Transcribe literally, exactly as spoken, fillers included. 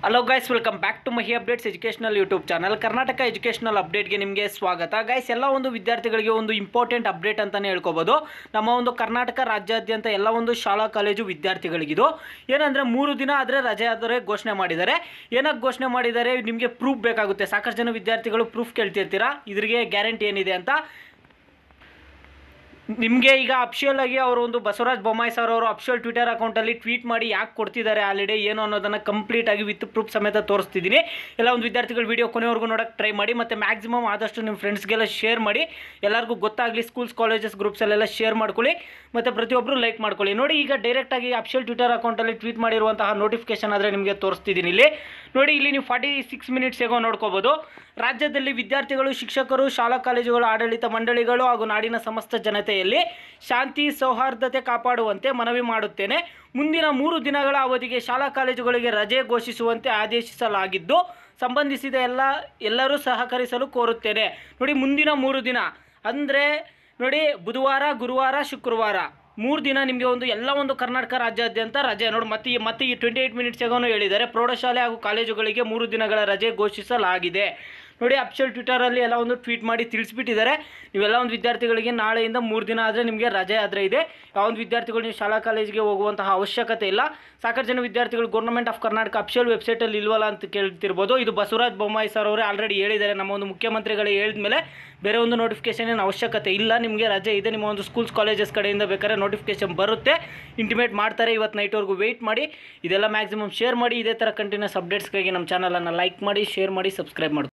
Hello guys, welcome back to Mahi updates educational YouTube channel. Karnataka educational ಅಪ್ಡೇಟ್ಗೆ ನಿಮಗೆ ಸ್ವಾಗತ. Guys, ಎಲ್ಲ ಒಂದು ವಿದ್ಯಾರ್ಥಿಗಳಿಗೆ ಒಂದು ಇಂಪಾರ್ಟೆಂಟ್ ಅಪ್ಡೇಟ್ ಅಂತಲೇ ಹೇಳ್ಕೊಬೋದು. ನಮ್ಮ ಒಂದು ಕರ್ನಾಟಕ ರಾಜ್ಯಾದ್ಯಂತ ಎಲ್ಲ ಒಂದು ಶಾಲಾ ಕಾಲೇಜು ವಿದ್ಯಾರ್ಥಿಗಳಿಗಿದು ಏನಂದರೆ ಮೂರು ದಿನ ಆದರೆ ರಜೆ ಆದರೆ ಘೋಷಣೆ ಮಾಡಿದ್ದಾರೆ. ಏನಕ್ಕೆ ಘೋಷಣೆ ಮಾಡಿದ್ದಾರೆ, ನಿಮಗೆ ಪ್ರೂಫ್ ಬೇಕಾಗುತ್ತೆ. ಸಾಕಷ್ಟು ಜನ ವಿದ್ಯಾರ್ಥಿಗಳು ಪ್ರೂಫ್ ಕೇಳ್ತಿರ್ತೀರಾ, ಇದ್ರಿಗೆ ಗ್ಯಾರಂಟಿ ಏನಿದೆ ಅಂತ. ನಿಮಗೆ ಈಗ ಅಫಿಷಿಯಲ್ ಆಗಿ ಅವರು ಒಂದು ಬಸವರಾಜ ಬೊಮ್ಮಾಯಿ ಸರ್ ಅವರು ಅಫಿಷಿಯಲ್ ಟ್ವಿಟರ್ ಅಕೌಂಟಲ್ಲಿ ಟ್ವೀಟ್ ಮಾಡಿ ಯಾಕೆ ಕೊಡ್ತಿದ್ದಾರೆ ಹಾಲಿಡೇ ಏನು ಅನ್ನೋದನ್ನು ಕಂಪ್ಲೀಟಾಗಿ ವಿತ್ ಪ್ರೂಫ್ ಸಮೇತ ತೋರಿಸ್ತಿದ್ದೀನಿ. ಎಲ್ಲ ಒಂದು ವಿದ್ಯಾರ್ಥಿಗಳು ವೀಡಿಯೋ ಕೊನೆವರೆಗೂ ನೋಡೋಕ್ಕೆ ಟ್ರೈ ಮಾಡಿ, ಮತ್ತು ಮ್ಯಾಕ್ಸಿಮಮ್ ಆದಷ್ಟು ನಿಮ್ಮ ಫ್ರೆಂಡ್ಸ್ಗೆಲ್ಲ ಶೇರ್ ಮಾಡಿ, ಎಲ್ಲರಿಗೂ ಗೊತ್ತಾಗಲಿ. ಸ್ಕೂಲ್ಸ್ ಕಾಲೇಜಸ್ ಗ್ರೂಪ್ಸಲ್ಲೆಲ್ಲ ಶೇರ್ ಮಾಡ್ಕೊಳ್ಳಿ, ಮತ್ತು ಪ್ರತಿಯೊಬ್ಬರು ಲೈಕ್ ಮಾಡ್ಕೊಳ್ಳಿ. ನೋಡಿ, ಈಗ ಡೈರೆಕ್ಟಾಗಿ ಅಫಿಷಿಯಲ್ ಟ್ವಿಟರ್ ಅಕೌಂಟಲ್ಲಿ ಟ್ವೀಟ್ ಮಾಡಿರುವಂತಹ ನೋಟಿಫಿಕೇಶನ್ ಆದರೆ ನಿಮಗೆ ತೋರಿಸ್ತಿದ್ದೀನಿ. ಇಲ್ಲಿ ನೋಡಿ, ಇಲ್ಲಿ ನೀವು ಫಾರ್ಟಿ ಸಿಕ್ಸ್ ಮಿನಿಟ್ಸ್ ಹೇಗೋ ನೋಡ್ಕೋಬೋದು. ರಾಜ್ಯದಲ್ಲಿ ವಿದ್ಯಾರ್ಥಿಗಳು, ಶಿಕ್ಷಕರು, ಶಾಲಾ ಕಾಲೇಜುಗಳ ಆಡಳಿತ ಮಂಡಳಿಗಳು ಹಾಗೂ ನಾಡಿನ ಸಮಸ್ತ ಜನತೆಯಲ್ಲಿ ಶಾಂತಿ ಸೌಹಾರ್ದತೆ ಕಾಪಾಡುವಂತೆ ಮನವಿ ಮಾಡುತ್ತೇನೆ. ಮುಂದಿನ ಮೂರು ದಿನಗಳ ಅವಧಿಗೆ ಶಾಲಾ ಕಾಲೇಜುಗಳಿಗೆ ರಜೆ ಘೋಷಿಸುವಂತೆ ಆದೇಶಿಸಲಾಗಿದ್ದು, ಸಂಬಂಧಿಸಿದ ಎಲ್ಲ ಎಲ್ಲರೂ ಸಹಕರಿಸಲು ಕೋರುತ್ತೇನೆ. ನೋಡಿ, ಮುಂದಿನ ಮೂರು ದಿನ ಅಂದರೆ ನೋಡಿ, ಬುಧವಾರ, ಗುರುವಾರ, ಶುಕ್ರವಾರ ಮೂರು ದಿನ ನಿಮಗೆ ಒಂದು ಎಲ್ಲ ಒಂದು ಕರ್ನಾಟಕ ರಾಜ್ಯಾದ್ಯಂತ ರಜೆ. ನೋಡಿ, ಮತ್ತೆ ಮತ್ತೆ ಈ ಟ್ವೆಂಟಿ ಏಯ್ಟ್ ಮಿನಿಟ್ಸ್ಗೂ ಹೇಳಿದ್ದಾರೆ, ಪ್ರೌಢಶಾಲೆ ಹಾಗೂ ಕಾಲೇಜುಗಳಿಗೆ ಮೂರು ದಿನಗಳ ರಜೆ ಘೋಷಿಸಲಾಗಿದೆ. ನೋಡಿ, ಅಫಿಷಿಯಲ್ ಟ್ವಿಟರಲ್ಲಿ ಎಲ್ಲ ಒಂದು ಟ್ವೀಟ್ ಮಾಡಿ ತಿಳಿಸ್ಬಿಟ್ಟಿದ್ದಾರೆ. ನೀವೆಲ್ಲ ಒಂದು ವಿದ್ಯಾರ್ಥಿಗಳಿಗೆ ನಾಳೆಯಿಂದ ಮೂರು ದಿನ ಆದರೆ ನಿಮಗೆ ರಜೆ ಆದರೆ ಇದೆ. ಯಾವ ಒಂದು ವಿದ್ಯಾರ್ಥಿಗಳು ನೀವು ಶಾಲಾ ಕಾಲೇಜಿಗೆ ಹೋಗುವಂತಹ ಅವಶ್ಯಕತೆ ಇಲ್ಲ. ಸಾಕಷ್ಟು ಜನ ವಿದ್ಯಾರ್ಥಿಗಳು ಗೌರ್ಮೆಂಟ್ ಆಫ್ ಕರ್ನಾಟಕ ಅಫಿಷಿಯಲ್ ವೆಬ್ಸೈಟಲ್ಲಿ ಇಲ್ವಲ್ಲ ಅಂತ ಕೇಳ್ತಿರ್ಬೋದು. ಇದು ಬಸವರಾಜ ಬೊಮ್ಮಾಯಿ ಸರ್ ಅವರೇ ಆಲ್ರೆಡಿ ಹೇಳಿದ್ದಾರೆ, ನಮ್ಮ ಒಂದು ಮುಖ್ಯಮಂತ್ರಿಗಳು ಹೇಳಿದ ಮೇಲೆ ಬೇರೆ ಒಂದು ನೋಟಿಫಿಕೇಶನ್ ಏನು ಅವಶ್ಯಕತೆ ಇಲ್ಲ, ನಿಮಗೆ ರಜೆ ಇದೆ. ನಿಮ್ಮ ಒಂದು ಸ್ಕೂಲ್ಸ್ ಕಾಲೇಜಸ್ ಕಡೆಯಿಂದ ಬೇಕಾದ್ರೆ ನೋಟಿಫಿಕೇಶನ್ ಬರುತ್ತೆ, ಇಂಟಿಮೇಟ್ ಮಾಡ್ತಾರೆ. ಇವತ್ತು ನೈಟ್ವರೆಗೂ ವೆಯ್ಟ್ ಮಾಡಿ. ಇದೆಲ್ಲ ಮ್ಯಾಕ್ಸಿಮಮ್ ಶೇರ್ ಮಾಡಿ. ಇದೇ ಥರ ಕಂಟಿನ್ಯೂಸ್ ಅಪ್ಡೇಟ್ಸ್ಗಾಗಿ ನಮ್ಮ ಚಾನಲನ್ನು ಲೈಕ್ ಮಾಡಿ, ಶೇರ್ ಮಾಡಿ, ಸಬ್ಸ್ಕ್ರೈಬ್ ಮಾಡಿ.